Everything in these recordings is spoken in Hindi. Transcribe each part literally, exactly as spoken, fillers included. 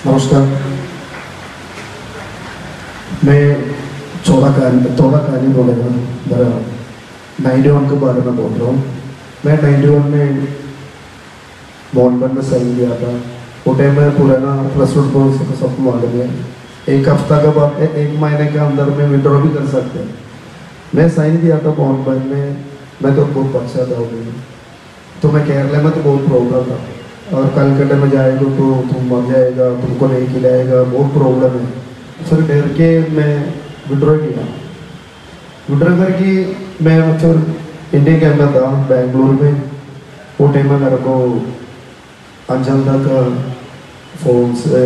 नमस्कार। मैं थोड़ा कहानी थोड़ा कहानी बोलेगा मेरा नाइन्टी वन के बारे में बोल रहा हूँ। मैं नाइन्टी वन में मोहनबाग में साइन किया था। वो टाइम में पुराना प्लस वन कोर्स का सबको मालूम है, एक हफ्ता के बाद एक महीने के अंदर में विड्रॉ भी कर सकते हैं। मैं साइन किया था मोहनबाग में। मैं तो बहुत अच्छा था वो, तो मैं केरला में तो बहुत प्रॉब्लम था, और कलकत्ता में जाएगा तो तुम मर जाएगा, तुमको नहीं खिलाएगा, बहुत प्रॉब्लम है। फिर डर के मैं विड्रॉ किया। विड्रॉ करके मैं फिर इंडिया कैंप में था बेंगलुरु में। वो टाइम में मेरे को अंजल का फोन से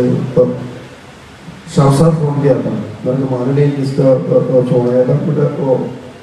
शाहसार फोन किया था। मेरे को मालूम नहीं किसका फोन आया था, बट वो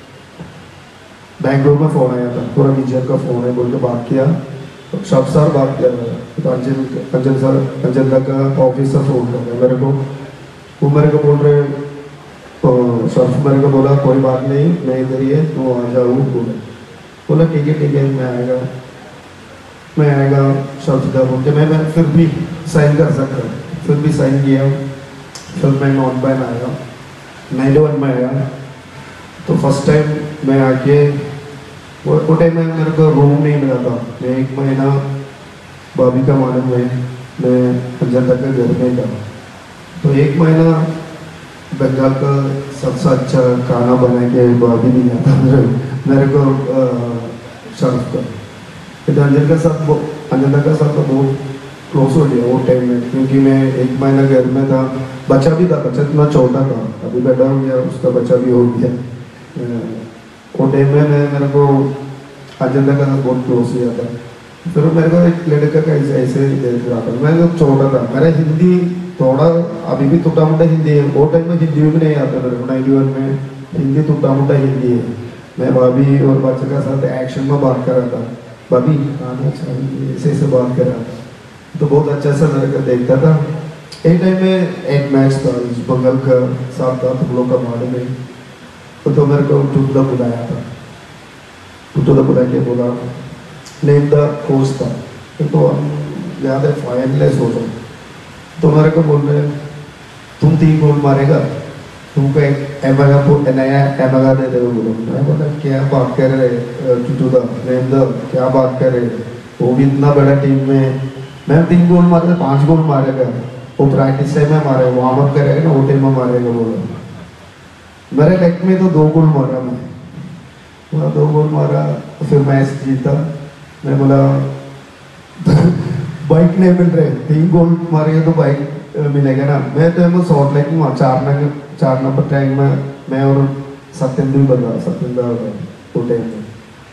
बेंगलुरु में फ़ोन आया था, पूरा निजर का फ़ोन है बोल के बात किया। शब सर बात किया तो अंजल अंजल सर अंजल का ऑफिसर फ़ोन कर रहा मेरे को। वो मेरे को बोल रहे तो शर्फ मेरे को बोला कोई बात नहीं, मैं इधर ही है, तो आ जाओ। बोले बोला ठीक है ठीक है मैं आएगा मैं आएगा शर्फ का बोल के मैं मैं फिर भी साइन कर सकता, फिर भी साइन किया। फिर मैं नॉन बैन आया, नाइन्टी वन में आया। तो फर्स्ट टाइम मैं आके वो टाइम में मेरे को रूम नहीं मिला था। मैं एक महीना भाभी का मालूम है, मैं अंजल तक के घर में था। तो एक महीना बंगाल का सबसे अच्छा खाना बना के भाभी भी आता मेरे मेरे को शर्फ का। तो अंजल का साथ अंजल का साथ तो बहुत क्लोज हो गया वो टाइम में, क्योंकि मैं एक महीना घर में था। बच्चा भी था, बच्चा इतना छोटा था, अभी बड़ा हो गया, उसका बच्चा भी हो गया। वो टाइम में मैं मेरे को अजंता का बहुत क्लोज किया था। फिर मेरे को एक लड़का का ऐसे ऐसे देख रहा था। मैं जब छोटा था, मेरा हिंदी थोड़ा अभी भी टूटा मोटा हिंदी है। वो टाइम में हिंदी भी नहीं आता मेरे को, नाइन्टी वन में हिंदी टूटा मोटा हिंदी है। मैं भाभी और बच्चे का साथ एक्शन में बात कर रहा था, भाभी आना चाहिए ऐसे ऐसे बात कर रहा था। तो बहुत अच्छा सा मेरे को देखता था। एक टाइम में एक मैच था बंगाल का साथ था, तुम लोग का मालूम है। तो, तो मेरे को टूटला बुलाया था, टूटला बुला के बोला नेम द कोच था। तो हम याद है फाइनलेस हो गए। तो मेरे को बोल रहे तुम तीन गोल मारेगा, तुमको एक एमएगा नया एमएगा दे दे। बोलो मैं बोला क्या बात कर रहे टूटू दा नेम द, क्या बात कर रहे, वो भी इतना बड़ा टीम में। मैं तीन गोल मारे, पाँच गोल मारेगा। वो प्रैक्टिस टाइम में मारे, वार्म अप करेगा ना, वो टाइम में मारेगा। बोला मेरे लेग में तो दो गोल मारा, मैं वहाँ दो गोल मारा। फिर मैच जीता। मैं बोला बाइक नहीं मिल रहे, तीन गोल मारेगा तो बाइक मिलेगा ना। मैं तो मैं शॉर्ट लेग में चार नंबर चार नंबर टैंक में मैं और सत्येंद्र भी बता सत्येंद्र वो टाइम में।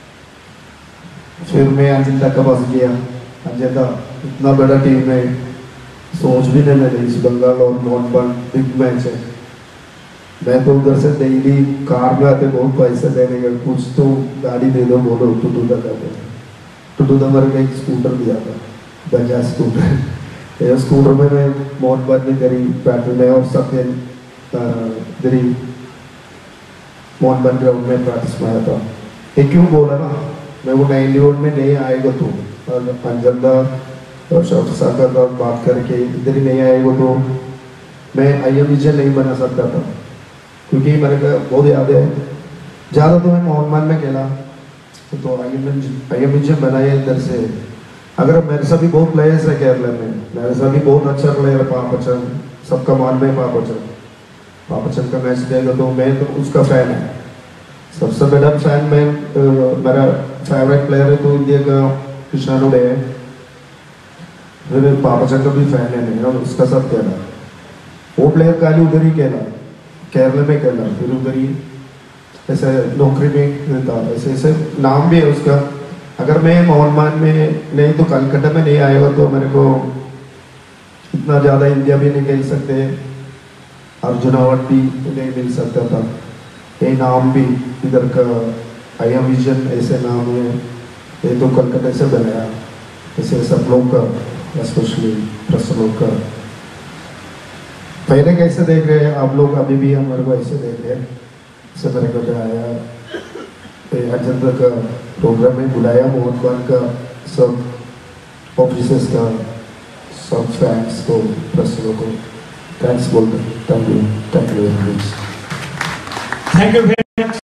फिर मैं अंजिता का पास गया। अंजिता इतना बड़ा टीम है, सोच भी नहीं लगे इस बंगाल और मोहनबाग बिग मैच है। मैं तो उधर से डेली कार में आते, बहुत पैसे देने का, कुछ तो गाड़ी दे दो बोलो। टूटू दा कहते हैं, टूटू दा मेरे को एक स्कूटर दिया था, बजाज स्कूटर। ये स्कूटर में मैं मोहनबाग में करी बैटल में और सत्यन दरी मोहनबाग ग्राउंड में प्रैक्टिस में आया था। ये क्यों बोला ना, मैं वो नाइन्टी वन में नहीं आएगा तो अंजल और शौक सागर का बात करके इधर ही नहीं आएगा तो मैं आई एम विजन नहीं बना सकता था, क्योंकि मेरे को बहुत याद है। ज़्यादा तो मैं मोहनबाग में खेला तो आई एम आई एम विजन बनाया इधर से। अगर मेरे से भी बहुत प्लेयर्स है केरला में, मेरे से भी बहुत अच्छा प्लेयर है पापचन, सबका मान में पापचन। पापचन का मैच देगा तो मैं तो उसका फैन है, सबसे बड़ा फैन। मैं मेरा फेवरेट प्लेयर है तो इंडिया का कृष्णानु डे है। फिर पापचन का भी फैन है मैं, और उसका सब खेला। वो प्लेयर खाली उधर ही खेला, केरला में खेला, फिर उधर ही ऐसे नौकरी में था, ऐसे ऐसे नाम भी है उसका। अगर मैं मोहनबाग में नहीं तो कलकत्ता में नहीं आएगा तो मेरे को इतना ज़्यादा इंडिया भी नहीं खेल सकते, अर्जुन अवार्ड भी नहीं मिल सकता था। ये नाम भी इधर का आई एम विजन ऐसे नाम है, ये तो कलकत्ता से बनाया। ऐसे सब लोग का स्पेशली प्रेस लोग का पहले कैसे देख रहे हैं आप लोग, अभी भी हमारे को ऐसे देख रहे हैं। इससे मेरे को आया अजेंडा का प्रोग्राम में बुलाया मोहनबाग का सब ऑफिसर्स का सब फैंस को, प्रेसियों को थैंक्स बोलते हैं। Thank you, thank you very much. Thank you.